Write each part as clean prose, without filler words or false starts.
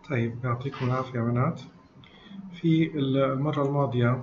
طيب يعطيكم العافية يا بنات. في المرة الماضية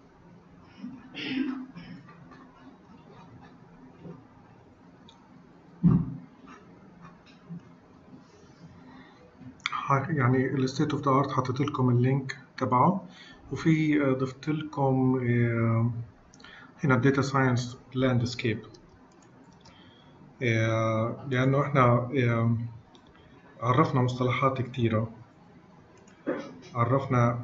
يعني الستيت اوف ذا ارت حطيت لكم اللينك تبعه، وفي ضفت لكم هنا الداتا ساينس لاندسكيب، لأنه احنا عرفنا مصطلحات كتيرة. عرفنا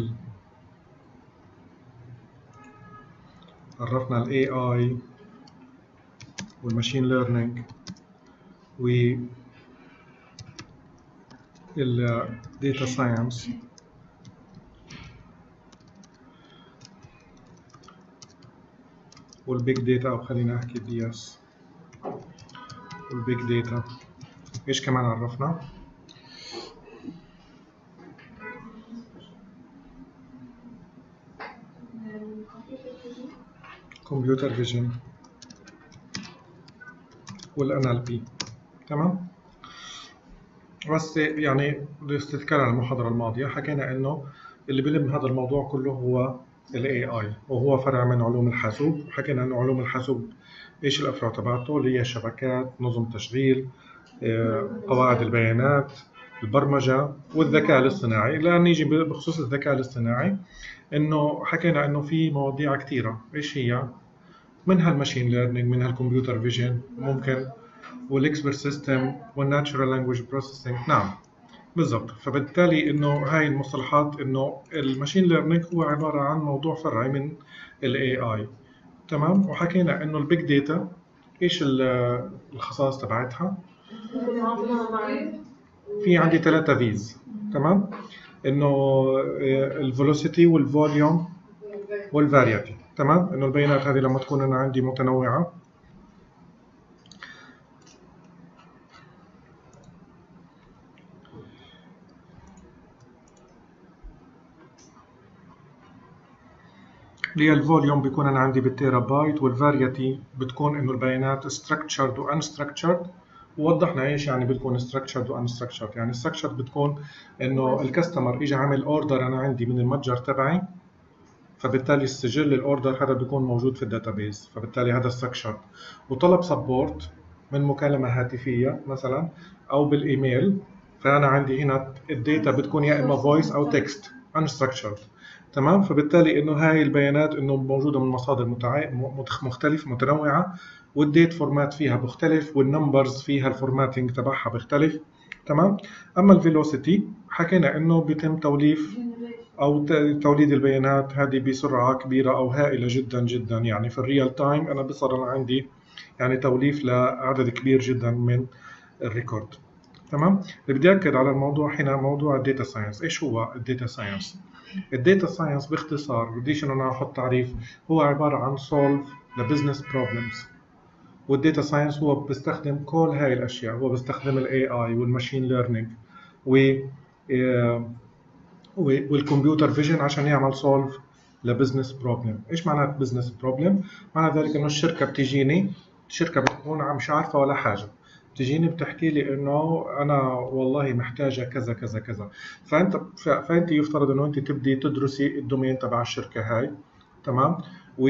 ال AI والماشين ليرنينج والداتا ساينس والبيج داتا، أو خلينا أحكي دي اس والبيج داتا. إيش كمان عرفنا؟ كمبيوتر فيجن والNLP. تمام؟ بس يعني باستذكار عن المحاضرة الماضية حكينا إنه اللي بيلم هذا الموضوع كله هو ال AI، وهو فرع من علوم الحاسوب. حكينا إنه علوم الحاسوب إيش الأفرع تبعته، اللي هي الشبكات، نظم تشغيل، قواعد البيانات، البرمجة والذكاء الاصطناعي. لأن نيجي بخصوص الذكاء الاصطناعي إنه حكينا إنه في مواضيع كثيرة. إيش هي؟ منها الماشين ليرنينج، منها الكمبيوتر فيجن، ممكن والاكسبرت سيستم والناتشورال لانجويج بروسيسنج. نعم بالضبط. فبالتالي انه هاي المصطلحات، انه الماشين ليرنينج هو عباره عن موضوع فرعي من الاي اي. تمام. وحكينا انه البيج داتا ايش الخصائص تبعتها. في عندي 3 فيز. تمام. انه الفيلوسيتي والفوليوم والفاريتي. تمام. انه البيانات هذه لما تكون انا عندي متنوعه، اللي هي الفوليوم بيكون انا عندي بالتيرا بايت، والفاريتي بتكون انه البيانات structured و unstructured. ووضحنا ايش يعني بتكون structured و unstructured. يعني structured بتكون انه الكاستمر اجى عمل اوردر انا عندي من المتجر تبعي، فبالتالي السجل الاوردر هذا بيكون موجود في الداتابيز، فبالتالي هذا structured. وطلب سبورت من مكالمة هاتفية مثلا او بالايميل، فانا عندي هنا الداتا بتكون يا اما فويس او تكست unstructured. تمام. فبالتالي انه هاي البيانات انه موجوده من مصادر مختلفه متنوعه، والديت فورمات فيها بيختلف، والنمبرز فيها الفورماتنج تبعها بيختلف. تمام. اما الفيلوسيتي حكينا انه بيتم توليف او توليد البيانات هذه بسرعه كبيره او هائله جدا جدا. يعني في الريال تايم انا بصير عندي يعني توليف لعدد كبير جدا من الريكورد. تمام. اللي بدي اكد على الموضوع هنا موضوع الداتا ساينس. ايش هو الداتا ساينس؟ الداتا ساينس باختصار، بديش ان انا احط تعريف، هو عباره عن solve the business problems. والداتا ساينس هو بيستخدم كل هاي الاشياء، هو بيستخدم الاي اي والماشين ليرنينج والكمبيوتر فيجن عشان يعمل solve لبزنس بروبلم. ايش معنات بزنس بروبلم؟ معنى ذلك انه الشركه بتجيني، الشركه بتكون مش عارفه ولا حاجه، بتجيني بتحكي لي انه انا والله محتاجه كذا كذا كذا. فانت يفترض انه انت تبدي تدرسي الدومين تبع الشركه هاي. تمام.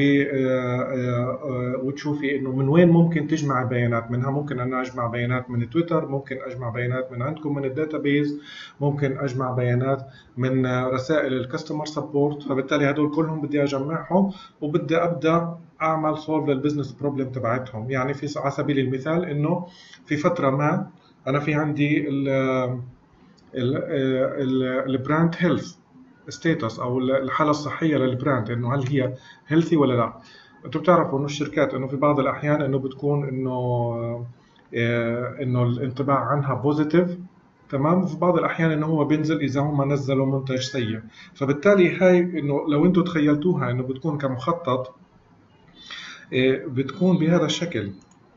وتشوفي انه من وين ممكن تجمع بيانات منها. ممكن انا اجمع بيانات من تويتر، ممكن اجمع بيانات من عندكم من الداتابيز، ممكن اجمع بيانات من رسائل الكاستمر سبورت. فبالتالي هدول كلهم بدي اجمعهم، وبدي ابدا اعمل سولف للبزنس بروبلم تبعتهم. يعني في على سبيل المثال انه في فتره ما انا في عندي البراند هيلث ستيتس، او الحاله الصحيه للبراند، انه هل هي هيلثي ولا لا. انتم بتعرفوا انه الشركات انه في بعض الاحيان انه بتكون انه الانطباع عنها بوزيتيف. تمام. وفي بعض الاحيان انه هو بينزل اذا هم نزلوا منتج سيء. فبالتالي هاي انه لو انتم تخيلتوها انه بتكون كمخطط، بتكون بهذا الشكل.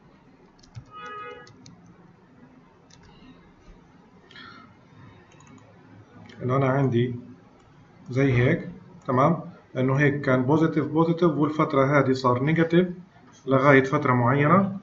انه انا عندي زي هيك. تمام. انه هيك كان بوزيتيف بوزيتيف، والفتره هذه صار نيجاتيف لغايه فتره معينه.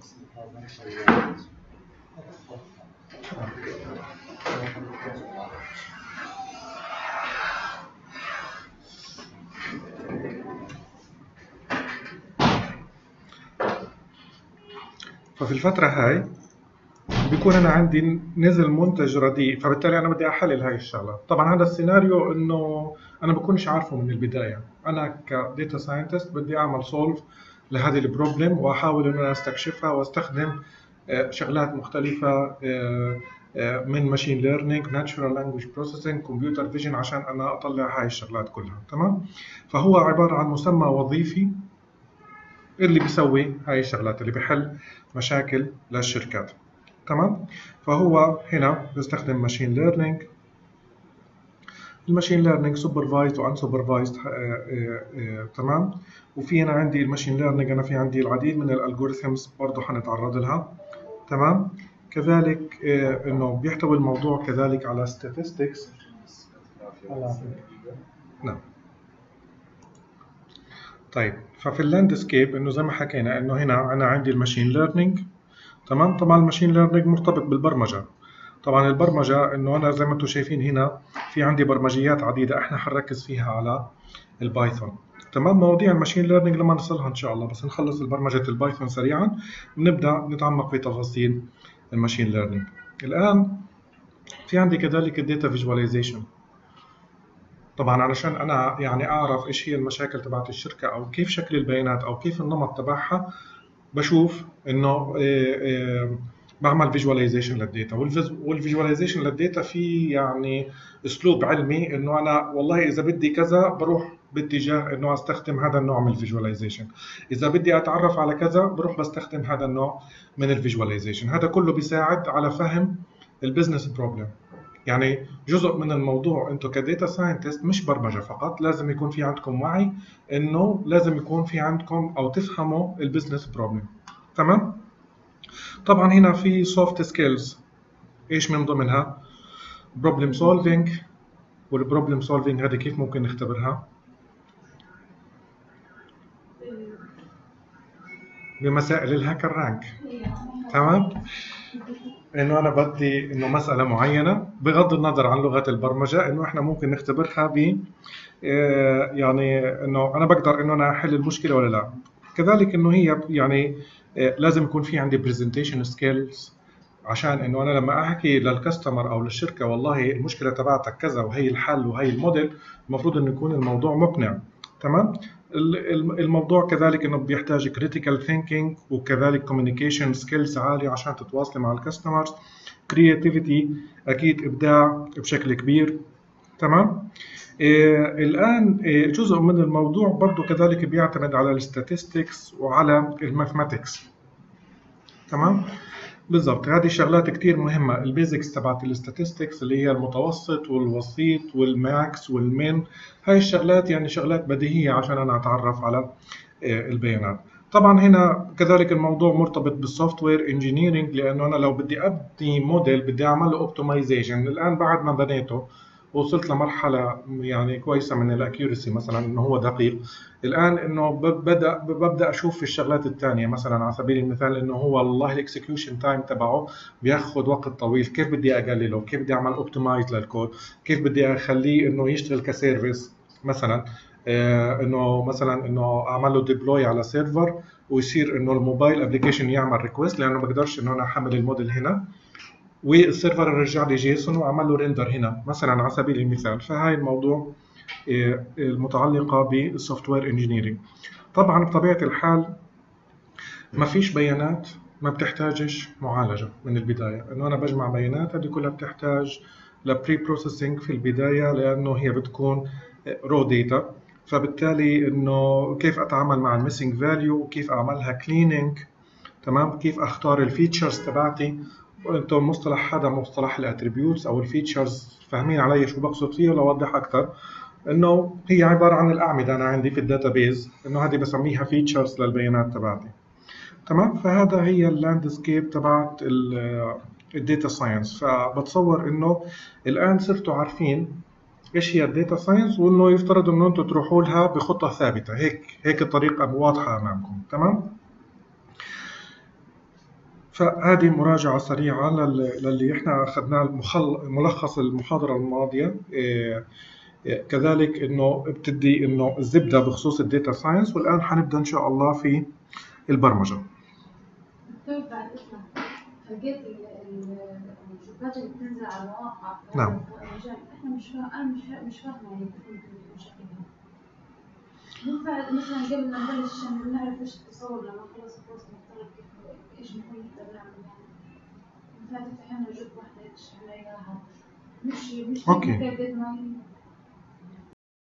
ففي الفترة هاي بيكون انا عندي نزل منتج رديء، فبالتالي انا بدي احلل هاي الشغلات. طبعا هذا السيناريو انه انا بكونش عارفه من البدايه، انا كديتا ساينتست بدي اعمل سولف لهذه البروبلم واحاول ان انا استكشفها واستخدم شغلات مختلفه من ماشين ليرنينج، ناتشورال لانجويج بروسيسنج، كمبيوتر فيجن، عشان انا اطلع هاي الشغلات كلها. تمام. فهو عباره عن مسمى وظيفي اللي بيسوي هاي الشغلات، اللي بيحل مشاكل للشركات. تمام. فهو هنا بيستخدم ماشين ليرنينج. الماشين ليرنينج سوبرفايزد وان سوبرفايزد. تمام. وفي هنا عندي الماشين ليرنينج، انا في عندي العديد من الالجوريثمز برضه حنتعرض لها. تمام. كذلك انه بيحتوي الموضوع كذلك على statistics. نعم. طيب، ففي اللاندسكيب انه زي ما حكينا انه هنا انا عندي الماشين ليرنينج. تمام. طبعا الماشين ليرنينج مرتبط بالبرمجه. طبعا البرمجه انه انا زي ما انتم شايفين هنا في عندي برمجيات عديده، احنا حنركز فيها على البايثون. تمام. مواضيع الماشين ليرنينج لما نصلها ان شاء الله، بس نخلص برمجه البايثون سريعا بنبدا نتعمق في تفاصيل الماشين ليرنينج. الان في عندي كذلك الداتا فيجواليزيشن. طبعا علشان انا يعني اعرف ايش هي المشاكل تبعت الشركه او كيف شكل البيانات او كيف النمط تبعها، بشوف انه بعمل فيجواليزيشن للداتا. والفيجواليزيشن للداتا في يعني اسلوب علمي انه انا والله اذا بدي كذا بروح باتجاه انه استخدم هذا النوع من الفيجواليزيشن، اذا بدي اتعرف على كذا بروح بستخدم هذا النوع من الفيجواليزيشن. هذا كله بيساعد على فهم البزنس بروبلم. يعني جزء من الموضوع انتم كديتا ساينتست مش برمجه فقط، لازم يكون في عندكم وعي انه لازم يكون في عندكم او تفهموا البزنس بروبلم. تمام. طبعا هنا في سوفت سكيلز، ايش من ضمنها؟ بروبلم سولفينج. والبروبلم سولفينج هذه كيف ممكن نختبرها؟ بمسائل الهاكر رانك. تمام. انه انا بدي انه مساله معينه بغض النظر عن لغه البرمجه، انه احنا ممكن نختبرها ب يعني انه انا بقدر انه انا احل المشكله ولا لا. كذلك انه هي يعني لازم يكون في عندي برزنتيشن سكيلز، عشان انه انا لما احكي للكاستمر او للشركه والله المشكله تبعتك كذا وهي الحل وهي الموديل، المفروض انه يكون الموضوع مقنع. تمام. الموضوع كذلك انه بيحتاج critical thinking وكذلك communication skills عالية عشان تتواصلي مع الكاستمرز. creativity اكيد ابداع بشكل كبير. تمام. الان جزء من الموضوع برضو كذلك بيعتمد على الستاتستكس وعلى الماثماتكس. تمام. بالضبط، هذه شغلات كتير مهمة. البيزكس تبعت الستاتستكس اللي هي المتوسط والوسيط والماكس والمين، هاي الشغلات يعني شغلات بديهية عشان أنا أتعرف على البيانات. طبعا هنا كذلك الموضوع مرتبط بالسوفت وير انجينيرنج، لأنه أنا لو بدي أبني موديل بدي أعمل له اوبتمايزيشن. الآن بعد ما بنيته وصلت لمرحلة يعني كويسة من الاكيورسي، مثلا انه هو دقيق، الان انه ببدا اشوف في الشغلات الثانيه، مثلا على سبيل المثال انه هو والله الاكسكيوشن تايم تبعه بياخذ وقت طويل، كيف بدي اقلله؟ كيف بدي اعمل اوبتمايز للكود؟ كيف بدي اخليه انه يشتغل كسيرفيس مثلا؟ انه مثلا انه اعمل له ديبلوي على سيرفر ويصير انه الموبايل ابلكيشن يعمل ريكويست، لانه ما بقدرش انه انا احمل الموديل هنا والسيرفر يرجع لي جيسون واعمل له ريندر هنا مثلا على سبيل المثال. فهاي الموضوع المتعلقه بالسوفت وير انجينيرنج. طبعا بطبيعه الحال ما فيش بيانات ما بتحتاجش معالجه من البدايه، انه انا بجمع بيانات هذه كلها بتحتاج لبري بروسيسنج في البدايه، لانه هي بتكون رو داتا. فبالتالي انه كيف اتعامل مع الميسنج فاليو وكيف اعملها كليننج. تمام. كيف اختار الفيتشرز تبعتي. وانتم مصطلح هذا مصطلح الاتريبيوتس او الفيتشرز، فاهمين علي شو بقصد فيه؟ لو اوضح اكثر، انه هي عباره عن الاعمده انا عندي في الداتابيز، انه هذه بسميها فيتشرز للبيانات تبعتي. تمام. فهذا هي اللاندسكيب تبعت الداتا ساينس. فبتصور انه الان صرتوا عارفين ايش هي الداتا ساينس، وانه يفترض انه انتم تروحوا لها بخطه ثابته. هيك الطريقه واضحه امامكم. تمام. فهذه مراجعة سريعة للي احنا اخذناه ملخص المحاضرة الماضية. كذلك انه بتدي انه الزبدة بخصوص الداتا ساينس، والان حنبدا ان شاء الله في البرمجة. لقيت الجروبات اللي بتنزل على المواقع في نعم. هذا المجال، احنا مش فاهمه يعني كيف مشاكلها. ينفع مثلا قبل ما نبلش نعرف ايش التصور لما نخلص الكورس نختار ايش نكون نقدر نعمل يعني. ينفع تفتح لنا جروب واحدة ايش نلاقيها، مش أوكي. قد ما